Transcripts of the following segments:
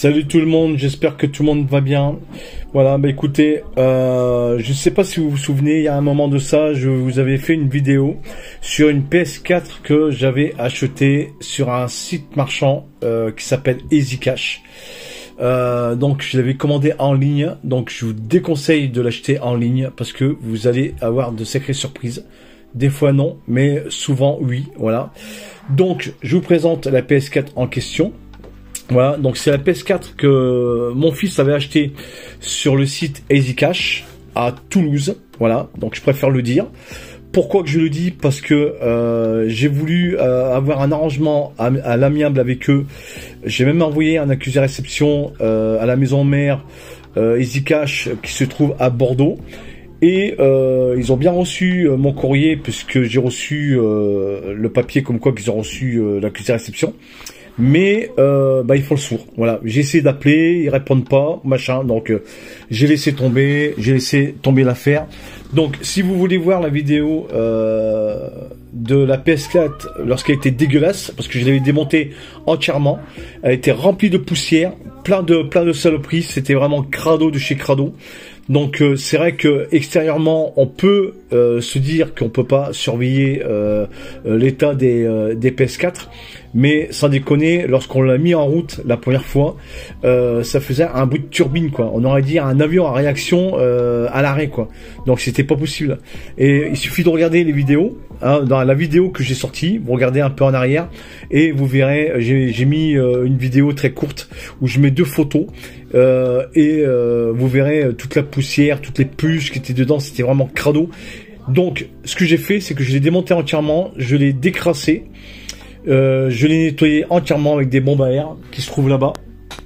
Salut tout le monde, j'espère que tout le monde va bien. Voilà, bah écoutez, je ne sais pas si vous vous souvenez, il y a un moment de ça, je vous avais fait une vidéo sur une PS4 que j'avais achetée sur un site marchand qui s'appelle EasyCash. Donc je l'avais commandé en ligne, donc je vous déconseille de l'acheter en ligne parce que vous allez avoir de sacrées surprises. Des fois non, mais souvent oui, voilà. Donc je vous présente la PS4 en question. Voilà, donc c'est la PS4 que mon fils avait acheté sur le site EasyCash à Toulouse. Voilà, donc je préfère le dire. Pourquoi que je le dis? Parce que j'ai voulu avoir un arrangement à l'amiable avec eux. J'ai même envoyé un accusé réception à la maison mère EasyCash qui se trouve à Bordeaux. Et ils ont bien reçu mon courrier puisque j'ai reçu le papier comme quoi qu'ils ont reçu l'accusé réception. Mais bah ils font le sourd. Voilà, j'ai essayé d'appeler, ils répondent pas, machin. Donc j'ai laissé tomber l'affaire. Donc si vous voulez voir la vidéo de la PS4 lorsqu'elle était dégueulasse, parce que je l'avais démontée entièrement, elle était remplie de poussière, plein de saloperies. C'était vraiment crado de chez crado. Donc c'est vrai que extérieurement on peut se dire qu'on peut pas surveiller l'état des PS4, mais sans déconner, lorsqu'on l'a mis en route la première fois, ça faisait un bruit de turbine quoi. On aurait dit un avion à réaction à l'arrêt quoi. Donc c'était pas possible. Et il suffit de regarder les vidéos. Hein, dans la vidéo que j'ai sortie, vous regardez un peu en arrière et vous verrez, j'ai mis une vidéo très courte où je mets deux photos et vous verrez toute la poussière, toutes les puces qui étaient dedans, c'était vraiment crado. Donc ce que j'ai fait, c'est que je l'ai démonté entièrement, je l'ai décrassé, je l'ai nettoyé entièrement avec des bombes à air qui se trouvent là-bas.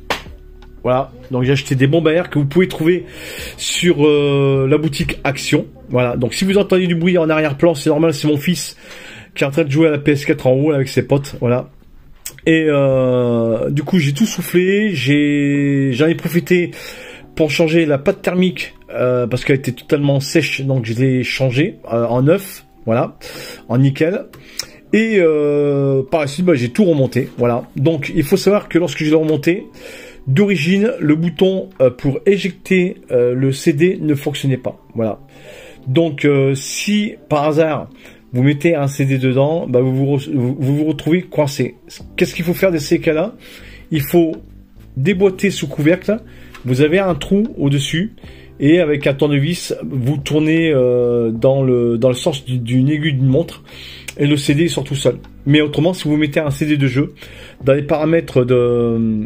Voilà, donc j'ai acheté des bombes à air que vous pouvez trouver sur la boutique Action. Voilà, donc si vous entendez du bruit en arrière-plan, c'est normal, c'est mon fils qui est en train de jouer à la PS4 en haut avec ses potes, voilà. Et du coup, j'ai tout soufflé, j'en ai profité pour changer la pâte thermique parce qu'elle était totalement sèche, donc je l'ai changée en neuf, voilà, en nickel. Et par la suite, bah, j'ai tout remonté, voilà. Donc, il faut savoir que lorsque je l'ai remonté, d'origine, le bouton pour éjecter le CD ne fonctionnait pas, voilà. Donc, si par hasard vous mettez un CD dedans, bah, vous vous retrouvez coincé. Qu'est-ce qu'il faut faire dans ces cas-là? Il faut déboîter sous couvercle. Vous avez un trou au-dessus et avec un tournevis, vous tournez dans le sens d'une aiguille d'une montre et le CD sort tout seul. Mais autrement, si vous mettez un CD de jeu dans les paramètres de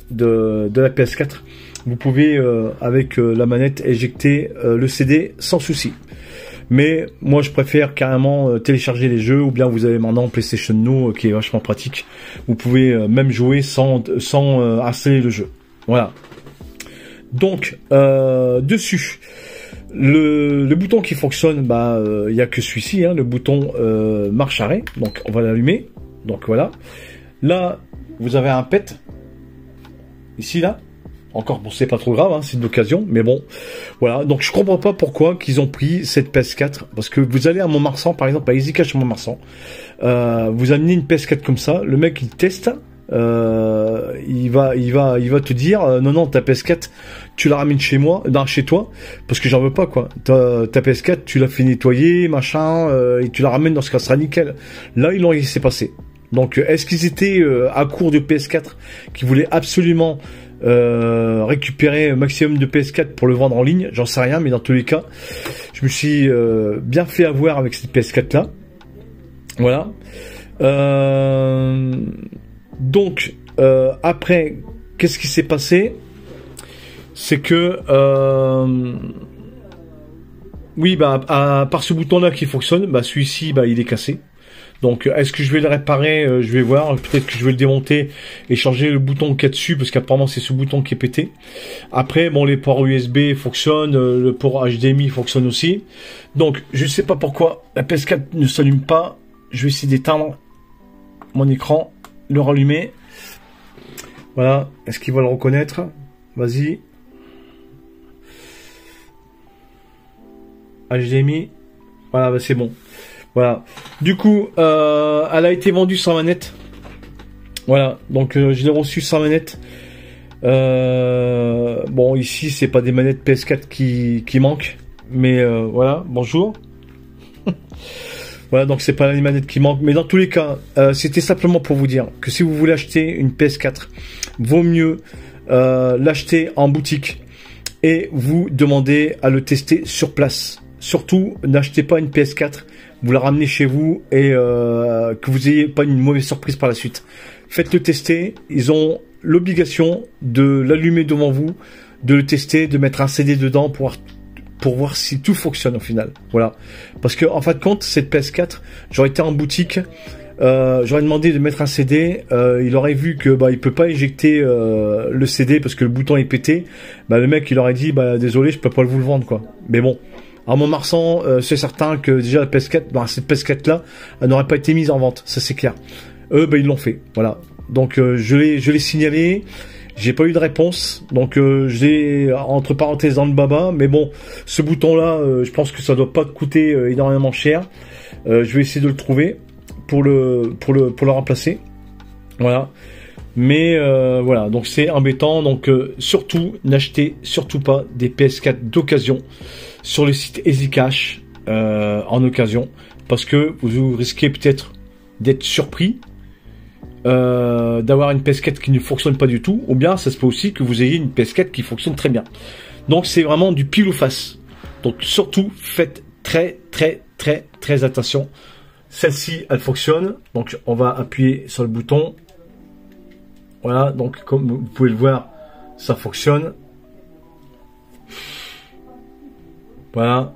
la PS4, vous pouvez avec la manette éjecter le CD sans souci. Mais moi je préfère carrément télécharger les jeux, ou bien vous avez maintenant PlayStation Now qui est vachement pratique. Vous pouvez même jouer sans installer le jeu. Voilà. Donc dessus, le bouton qui fonctionne, bah il y a que celui-ci, hein, le bouton marche arrêt. Donc on va l'allumer. Donc voilà. Là vous avez un PET. Ici là. Encore, bon, c'est pas trop grave, hein, c'est une occasion, mais bon, voilà. Donc, je comprends pas pourquoi qu'ils ont pris cette PS4, parce que vous allez à Montmarsan, par exemple, à EasyCash à Montmarsan, vous amenez une PS4 comme ça, le mec il teste, il va te dire, non, ta PS4, tu la ramènes chez toi, parce que j'en veux pas, quoi. Ta PS4, tu l'as fait nettoyer, machin, et tu la ramènes dans ce cas, sera nickel. Là, ils l'ont laissé passer. Donc, est-ce qu'ils étaient à court de PS4, qui voulaient absolument récupérer un maximum de PS4 pour le vendre en ligne, j'en sais rien, mais dans tous les cas, je me suis bien fait avoir avec cette PS4 là. Voilà. Donc après, qu'est-ce qui s'est passé? C'est que oui, bah à part ce bouton là qui fonctionne, bah celui-ci, bah il est cassé. Donc, est-ce que je vais le réparer? Je vais voir. Peut-être que je vais le démonter et changer le bouton qu'il y a dessus, parce qu'apparemment c'est ce bouton qui est pété. Après, bon, les ports USB fonctionnent, le port HDMI fonctionne aussi. Donc, je ne sais pas pourquoi la PS4 ne s'allume pas. Je vais essayer d'éteindre mon écran, le rallumer. Voilà. Est-ce qu'il va le reconnaître? Vas-y. HDMI. Voilà, bah c'est bon. Voilà. Du coup, elle a été vendue sans manette. Voilà. Donc, je l'ai reçue sans manette. Bon, ici, c'est pas des manettes PS4 qui manquent, mais voilà, bonjour. Voilà, donc c'est pas les manettes qui manquent, mais dans tous les cas, c'était simplement pour vous dire que si vous voulez acheter une PS4, vaut mieux l'acheter en boutique et vous demandez à le tester sur place. Surtout, n'achetez pas une PS4, vous la ramenez chez vous et que vous ayez pas une mauvaise surprise par la suite. Faites-le tester, ils ont l'obligation de l'allumer devant vous, de le tester, de mettre un CD dedans pour voir si tout fonctionne au final. Voilà. Parce que en fin de compte, cette PS4, j'aurais été en boutique, j'aurais demandé de mettre un CD, il aurait vu que il peut pas éjecter le CD parce que le bouton est pété. Le mec il aurait dit désolé, je peux pas vous le vendre quoi. Mais bon, en Montmarsan, c'est certain que déjà la PS4, cette PS4 là, elle n'aurait pas été mise en vente, ça c'est clair. Eux ils l'ont fait. Voilà. Donc je l'ai signalé. J'ai pas eu de réponse, donc je l'ai entre parenthèses dans le baba. Mais bon, ce bouton-là, je pense que ça doit pas coûter énormément cher. Je vais essayer de le trouver pour le remplacer. Voilà. Mais voilà, donc c'est embêtant. Donc surtout, n'achetez surtout pas des PS4 d'occasion sur le site EasyCash en occasion, parce que vous risquez peut-être d'être surpris. D'avoir une PS4 qui ne fonctionne pas du tout, ou bien ça se peut aussi que vous ayez une PS4 qui fonctionne très bien. Donc c'est vraiment du pile ou face. Donc surtout faites très attention. Celle-ci elle fonctionne, donc on va appuyer sur le bouton. Voilà, donc comme vous pouvez le voir, ça fonctionne. Voilà,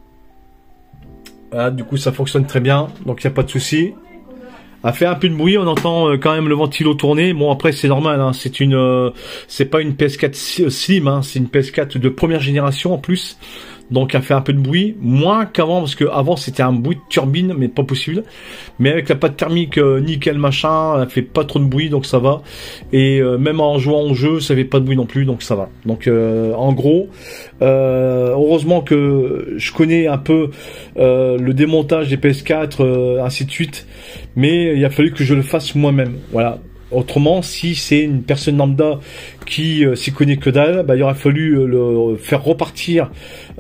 du coup ça fonctionne très bien, donc il n'y a pas de souci. A fait un peu de bruit, on entend quand même le ventilo tourner. Bon après c'est normal, hein. C'est pas une PS4 slim, hein. C'est une PS4 de première génération en plus. Donc elle fait un peu de bruit, moins qu'avant, parce que avant c'était un bruit de turbine, mais pas possible. Mais avec la pâte thermique nickel machin, elle fait pas trop de bruit, donc ça va. Et même en jouant au jeu, ça fait pas de bruit non plus, donc ça va. Donc en gros, heureusement que je connais un peu le démontage des PS4, ainsi de suite. Mais il a fallu que je le fasse moi-même. Voilà. Autrement, si c'est une personne lambda qui s'y connaît que dalle, il aurait fallu le faire repartir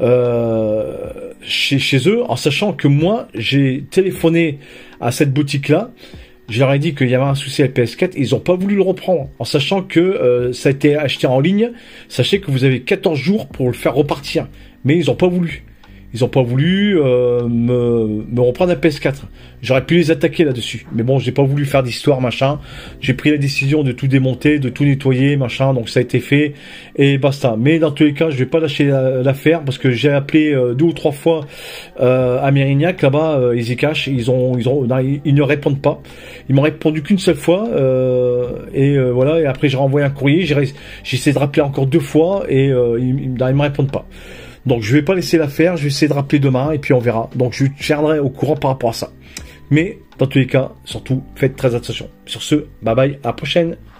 chez eux, en sachant que moi, j'ai téléphoné à cette boutique-là, je leur ai dit qu'il y avait un souci avec PS4, ils n'ont pas voulu le reprendre, en sachant que ça a été acheté en ligne. Sachez que vous avez 14 jours pour le faire repartir, mais ils n'ont pas voulu. Ils n'ont pas voulu me reprendre la PS4. J'aurais pu les attaquer là-dessus. Mais bon, j'ai pas voulu faire d'histoire, machin. J'ai pris la décision de tout démonter, de tout nettoyer, machin. Donc ça a été fait et basta. Mais dans tous les cas, je vais pas lâcher l'affaire parce que j'ai appelé 2 ou 3 fois à Mérignac, là-bas, EasyCash. Ils ne répondent pas. Ils m'ont répondu qu'une seule fois. Voilà. Et après, j'ai renvoyé un courrier. J'ai essayé de rappeler encore 2 fois et ils me répondent pas. Donc je vais pas laisser l'affaire, je vais essayer de rappeler demain et puis on verra. Donc je tiendrai au courant par rapport à ça. Mais dans tous les cas, surtout, faites très attention. Sur ce, bye bye, à la prochaine.